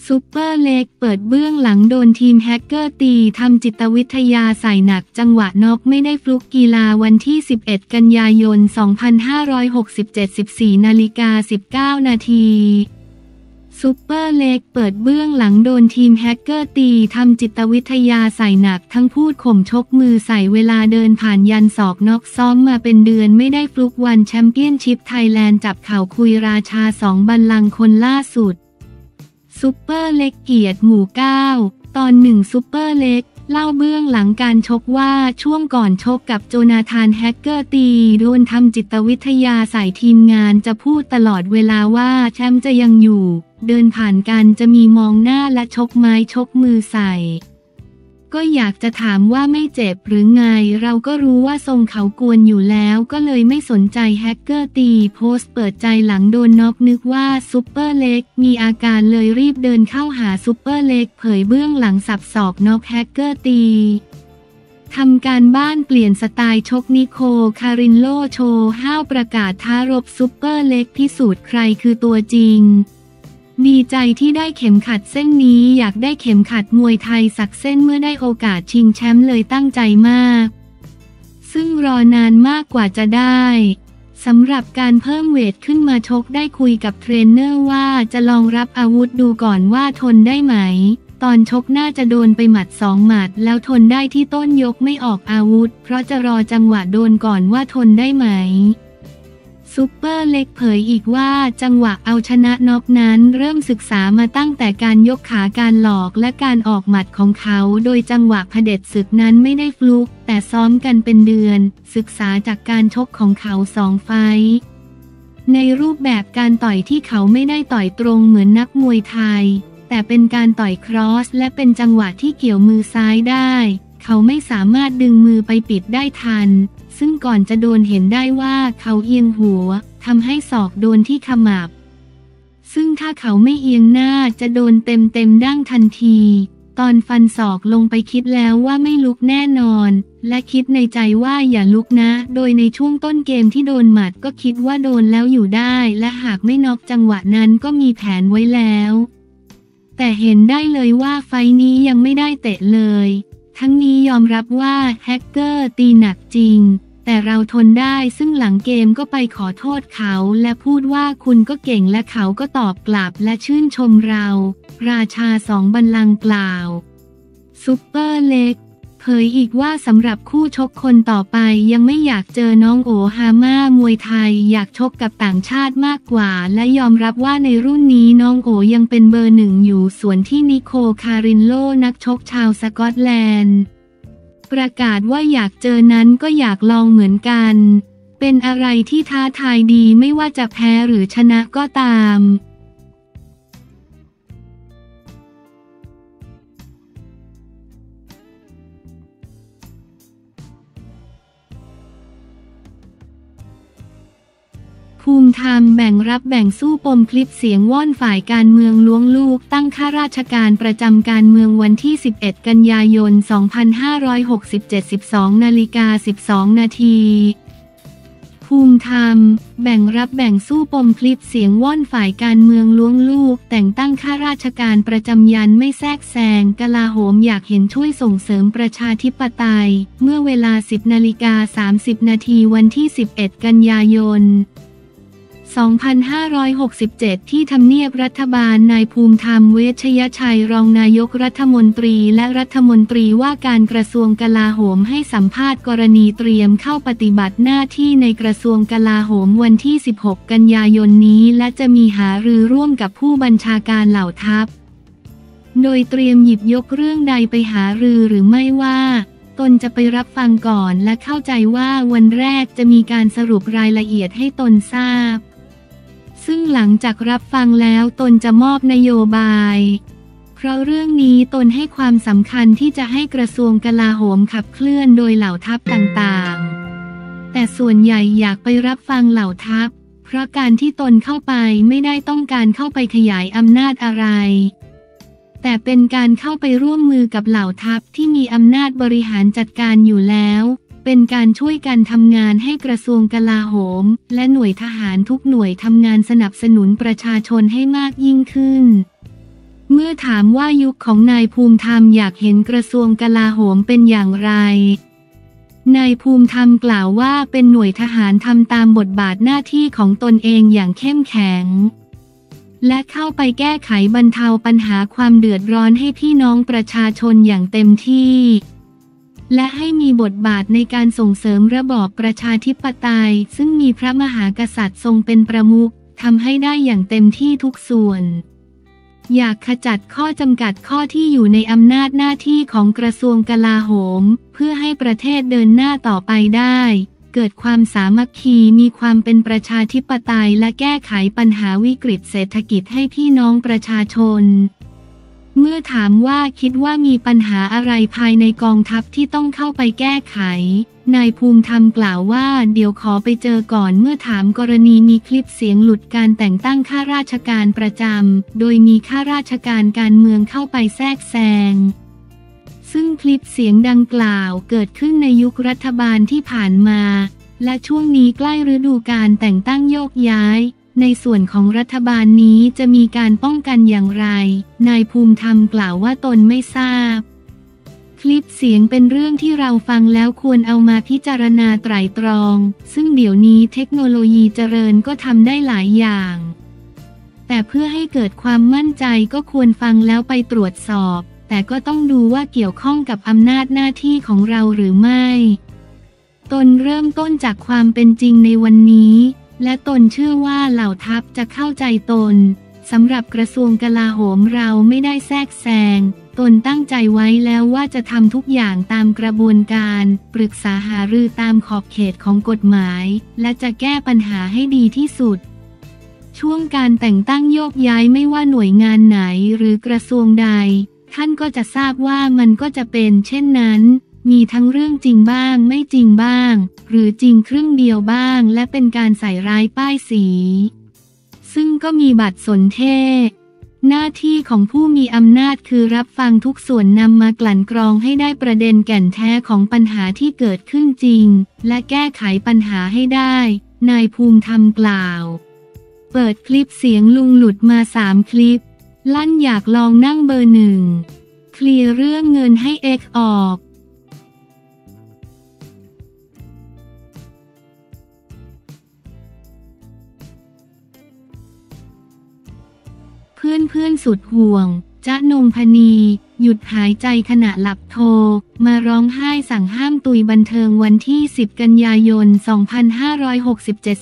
ซุปเปอร์เล็กเปิดเบื้องหลังโดนทีมแฮกเกอร์ตีทำจิตวิทยาใส่หนักจังหวะน็อกไม่ได้ฟลุกกีฬาวันที่ 11 กันยายน 2567 14:19 นาทีซุปเปอร์เล็กเปิดเบื้องหลังโดนทีมแฮกเกอร์ตีทำจิตวิทยาใส่หนักทั้งพูดข่มชกมือใส่เวลาเดินผ่านยันศอกน็อกซ้อมมาเป็นเดือนไม่ได้ฟลุกวันแชมเปี้ยนชิพไทยแลนด์จับเข่าคุยราชา2บัลลังก์คนล่าสุดซุปเปอร์เล็กเกียรติหมู่ 9 ตอน1ซุปเปอร์เล็กเล่าเบื้องหลังการชกว่าช่วงก่อนชกกับโจนาธานแฮกเกอร์ตีโดนทำจิตวิทยาใส่ทีมงานจะพูดตลอดเวลาว่าแชมป์จะยังอยู่เดินผ่านกันจะมีมองหน้าและชกไม้ชกมือใส่ก็อยากจะถามว่าไม่เจ็บหรือไงเราก็รู้ว่าทรงเขากวนอยู่แล้วก็เลยไม่สนใจแฮกเกอร์ตีโพสต์เปิดใจหลังโดนน็อกนึกว่าซุปเปอร์เล็กมีอาการเลยรีบเดินเข้าหาซุปเปอร์เล็กเผยเบื้องหลังสับศอกน็อกแฮกเกอร์ตีทำการบ้านเปลี่ยนสไตล์ชกนิโคคารินโลโชว์ห้าวประกาศท้ารบซุปเปอร์เล็กพิสูจน์ใครคือตัวจริงดีใจที่ได้เข็มขัดเส้นนี้อยากได้เข็มขัดมวยไทยสักเส้นเมื่อได้โอกาสชิงแชมป์เลยตั้งใจมากซึ่งรอนานมากกว่าจะได้สำหรับการเพิ่มเวทขึ้นมาชกได้คุยกับเทรนเนอร์ว่าจะลองรับอาวุธดูก่อนว่าทนได้ไหมตอนชกน่าจะโดนไปหมัด2 หมัดแล้วทนได้ที่ต้นยกไม่ออกอาวุธเพราะจะรอจังหวะโดนก่อนว่าทนได้ไหมซุปเปอร์เล็กเผยอีกว่าจังหวะเอาชนะน็อกนั้นเริ่มศึกษามาตั้งแต่การยกขาการหลอกและการออกหมัดของเขาโดยจังหวะเผด็จศึกนั้นไม่ได้ฟลุกแต่ซ้อมกันเป็นเดือนศึกษาจากการชกของเขา2 ไฟต์ในรูปแบบการต่อยที่เขาไม่ได้ต่อยตรงเหมือนนักมวยไทยแต่เป็นการต่อยครอสและเป็นจังหวะที่เกี่ยวมือซ้ายได้เขาไม่สามารถดึงมือไปปิดได้ทันซึ่งก่อนจะโดนเห็นได้ว่าเขาเอียงหัวทำให้ศอกโดนที่ขมับซึ่งถ้าเขาไม่เอียงหน้าจะโดนเต็มดั้งทันทีตอนฟันศอกลงไปคิดแล้วว่าไม่ลุกแน่นอนและคิดในใจว่าอย่าลุกนะโดยในช่วงต้นเกมที่โดนหมัดก็คิดว่าโดนแล้วอยู่ได้และหากไม่น็อกจังหวะนั้นก็มีแผนไว้แล้วแต่เห็นได้เลยว่าไฟนี้ยังไม่ได้เตะเลยทั้งนี้ยอมรับว่าแฮกเกอร์ตีหนักจริงแต่เราทนได้ซึ่งหลังเกมก็ไปขอโทษเขาและพูดว่าคุณก็เก่งและเขาก็ตอบกลับและชื่นชมเราราชา2 บัลลังก์กล่าวซุปเปอร์เล็กเผยอีกว่าสำหรับคู่ชกคนต่อไปยังไม่อยากเจอน้องโอฮาม่ามวยไทยอยากชกกับต่างชาติมากกว่าและยอมรับว่าในรุ่นนี้น้องโอยังเป็นเบอร์ 1อยู่ส่วนที่นิโคคารินโลนักชกชาวสกอตแลนด์ประกาศว่าอยากเจอนั้นก็อยากลองเหมือนกันเป็นอะไรที่ท้าทายดีไม่ว่าจะแพ้หรือชนะก็ตามภูมิธรรมแบ่งรับแบ่งสู้ปมคลิปเสียงว่อนฝ่ายการเมืองล้วงลูกตั้งข้าราชการประจำการเมืองวันที่ 11 กันยายน 2567 12:12 นาทีภูมิธรรมแบ่งรับแบ่งสู้ปมคลิปเสียงว่อนฝ่ายการเมืองล้วงลูกแต่งตั้งข้าราชการประจำยันไม่แทรกแซงกลาโหมอยากเห็นช่วยส่งเสริมประชาธิปไตยเมื่อเวลา 10:30 นาทีวันที่ 11 กันยายน2567 ที่ทำเนียบรัฐบาลนายภูมิธรรมเวชยชัยรองนายกรัฐมนตรีและรัฐมนตรีว่าการกระทรวงกลาโหมให้สัมภาษณ์กรณีเตรียมเข้าปฏิบัติหน้าที่ในกระทรวงกลาโหมวันที่ 16 กันยายนนี้และจะมีหารือร่วมกับผู้บัญชาการเหล่าทัพโดยเตรียมหยิบยกเรื่องใดไปหารือหรือไม่ว่าตนจะไปรับฟังก่อนและเข้าใจว่าวันแรกจะมีการสรุปรายละเอียดให้ตนทราบซึ่งหลังจากรับฟังแล้วตนจะมอบนโยบายเพราะเรื่องนี้ตนให้ความสำคัญที่จะให้กระทรวงกลาโหมขับเคลื่อนโดยเหล่าทัพต่างๆแต่ส่วนใหญ่อยากไปรับฟังเหล่าทัพเพราะการที่ตนเข้าไปไม่ได้ต้องการเข้าไปขยายอำนาจอะไรแต่เป็นการเข้าไปร่วมมือกับเหล่าทัพที่มีอำนาจบริหารจัดการอยู่แล้วเป็นการช่วยกันทำงานให้กระทรวงกลาโหมและหน่วยทหารทุกหน่วยทำงานสนับสนุนประชาชนให้มากยิ่งขึ้นเมื่อถามว่ายุคของนายภูมิธรรมอยากเห็นกระทรวงกลาโหมเป็นอย่างไรนายภูมิธรรมกล่าวว่าเป็นหน่วยทหารทำตามบทบาทหน้าที่ของตนเองอย่างเข้มแข็งและเข้าไปแก้ไขบรรเทาปัญหาความเดือดร้อนให้พี่น้องประชาชนอย่างเต็มที่และให้มีบทบาทในการส่งเสริมระบอบประชาธิปไตยซึ่งมีพระมหากษัตริย์ทรงเป็นประมุขทำให้ได้อย่างเต็มที่ทุกส่วนอยากขจัดข้อจำกัดข้อที่อยู่ในอำนาจหน้าที่ของกระทรวงกลาโหมเพื่อให้ประเทศเดินหน้าต่อไปได้เกิดความสามัคคีมีความเป็นประชาธิปไตยและแก้ไขปัญหาวิกฤตเศรษฐกิจให้พี่น้องประชาชนเมื่อถามว่าคิดว่ามีปัญหาอะไรภายในกองทัพที่ต้องเข้าไปแก้ไขนายภูมิธรรมกล่าวว่าเดี๋ยวขอไปเจอก่อนเมื่อถามกรณีมีคลิปเสียงหลุดการแต่งตั้งข้าราชการประจำโดยมีข้าราชการการเมืองเข้าไปแทรกแซงซึ่งคลิปเสียงดังกล่าวเกิดขึ้นในยุครัฐบาลที่ผ่านมาและช่วงนี้ใกล้ฤดูกาลแต่งตั้งโยกย้ายในส่วนของรัฐบาลนี้จะมีการป้องกันอย่างไรนายภูมิธรรมกล่าวว่าตนไม่ทราบคลิปเสียงเป็นเรื่องที่เราฟังแล้วควรเอามาพิจารณาไตร่ตรองซึ่งเดี๋ยวนี้เทคโนโลยีเจริญก็ทำได้หลายอย่างแต่เพื่อให้เกิดความมั่นใจก็ควรฟังแล้วไปตรวจสอบแต่ก็ต้องดูว่าเกี่ยวข้องกับอำนาจหน้าที่ของเราหรือไม่ตนเริ่มต้นจากความเป็นจริงในวันนี้และตนเชื่อว่าเหล่าทัพจะเข้าใจตนสำหรับกระทรวงกลาโหมเราไม่ได้แทรกแซงตนตั้งใจไว้แล้วว่าจะทำทุกอย่างตามกระบวนการปรึกษาหารือตามขอบเขตของกฎหมายและจะแก้ปัญหาให้ดีที่สุดช่วงการแต่งตั้งโยกย้ายไม่ว่าหน่วยงานไหนหรือกระทรวงใดท่านก็จะทราบว่ามันก็จะเป็นเช่นนั้นมีทั้งเรื่องจริงบ้างไม่จริงบ้างหรือจริงครึ่งเดียวบ้างและเป็นการใส่ร้ายป้ายสีซึ่งก็มีบัตรสนเทศหน้าที่ของผู้มีอำนาจคือรับฟังทุกส่วนนำมากลั่นกรองให้ได้ประเด็นแก่นแท้ของปัญหาที่เกิดขึ้นจริงและแก้ไขปัญหาให้ได้นายภูมิธรรมกล่าวเปิดคลิปเสียงลุงหลุดมา3 คลิปลั่นอยากลองนั่งเบอร์ 1เคลียร์เรื่องเงินให้เอ็กออกเพื่อนสุดห่วงจ๊ะนงพนีหยุดหายใจขณะหลับโทรมาร้องไห้สั่งห้ามตุยบันเทิงวันที่10 กันยายน 2567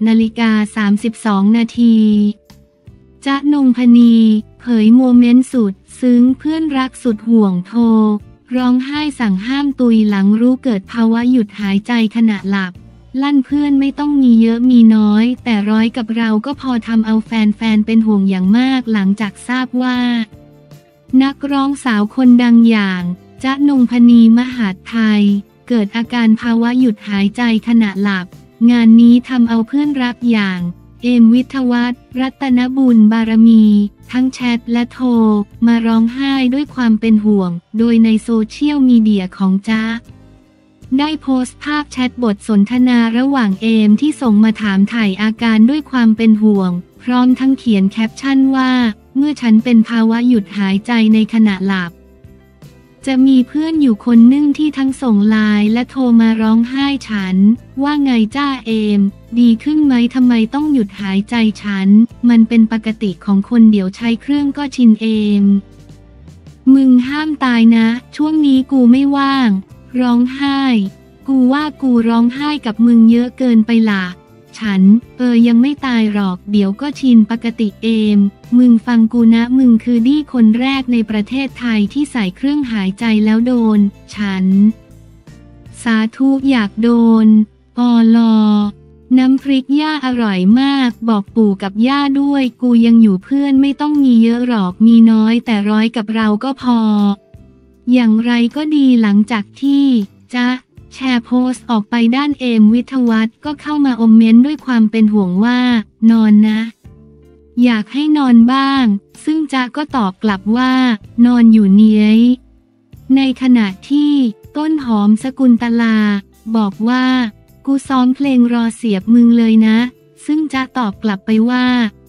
17:32 นาทีจ๊ะนงพนีเผยโมเมนต์สุดซึ้งเพื่อนรักสุดห่วงโทรร้องไห้สั่งห้ามตุยหลังรู้เกิดภาวะหยุดหายใจขณะหลับลั่นเพื่อนไม่ต้องมีเยอะมีน้อยแต่ร้อยกับเราก็พอทำเอาแฟนๆเป็นห่วงอย่างมากหลังจากทราบว่านักร้องสาวคนดังอย่างจ๊ะนงพนีมหาดไทยเกิดอาการภาวะหยุดหายใจขณะหลับงานนี้ทำเอาเพื่อนรักอย่างเอมวิทวัฒน์รัตนบุญบารมีทั้งแชทและโทรมาร้องไห้ด้วยความเป็นห่วงโดยในโซเชียลมีเดียของจ๊ะได้โพสต์ภาพแชทบทสนทนาระหว่างเอมที่ส่งมาถามถ่ายอาการด้วยความเป็นห่วงพร้อมทั้งเขียนแคปชั่นว่าเมื่อฉันเป็นภาวะหยุดหายใจในขณะหลับจะมีเพื่อนอยู่คนหนึ่งที่ทั้งส่งไลน์และโทรมาร้องไห้ฉันว่าไงจ้าเอมดีขึ้นไหมทำไมต้องหยุดหายใจฉันมันเป็นปกติของคนเดี๋ยวใช้เครื่องก็ชินเอมมึงห้ามตายนะช่วงนี้กูไม่ว่างร้องไห้กูว่ากูร้องไห้กับมึงเยอะเกินไปล่ะฉันยังไม่ตายหรอกเดี๋ยวก็ชินปกติเอมมึงฟังกูนะมึงคือดี้คนแรกในประเทศไทยที่ใส่เครื่องหายใจแล้วโดนฉันสาธุอยากโดนปลน้ำพริกย่าอร่อยมากบอกปู่กับย่าด้วยกูยังอยู่เพื่อนไม่ต้องมีเยอะหรอกมีน้อยแต่ร้อยกับเราก็พออย่างไรก็ดีหลังจากที่จ๊ะแชร์โพสต์ออกไปด้านเอมวิทวัฒน์ก็เข้ามาอมเมนต์ด้วยความเป็นห่วงว่านอนนะอยากให้นอนบ้างซึ่งจ๊ะก็ตอบกลับว่านอนอยู่เนี้ยในขณะที่ต้นหอมสกุลตลาบอกว่ากูซ้อมเพลงรอเสียบมึงเลยนะซึ่งจ๊ะตอบกลับไปว่า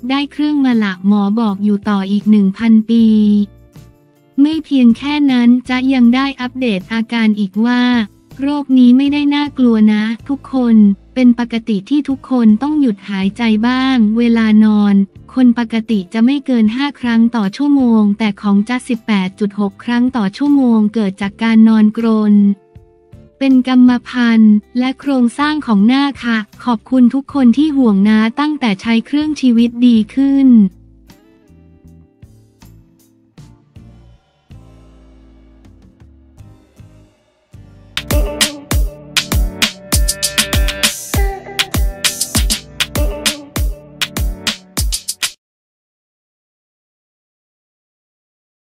ได้เครื่องมาละหมอบอกอยู่ต่ออีก 1,000 ปี ไม่เพียงแค่นั้นจ๊ะยังได้อัปเดตอาการอีกว่าโรคนี้ไม่ได้น่ากลัวนะทุกคนเป็นปกติที่ทุกคนต้องหยุดหายใจบ้างเวลานอนคนปกติจะไม่เกิน5 ครั้งต่อชั่วโมงแต่ของจ๊ะ 18.6 ครั้งต่อชั่วโมงเกิดจากการนอนกรนเป็นกรรมพันธุ์และโครงสร้างของหน้าค่ะขอบคุณทุกคนที่ห่วงนะตั้งแต่ใช้เครื่องชีวิตดีขึ้น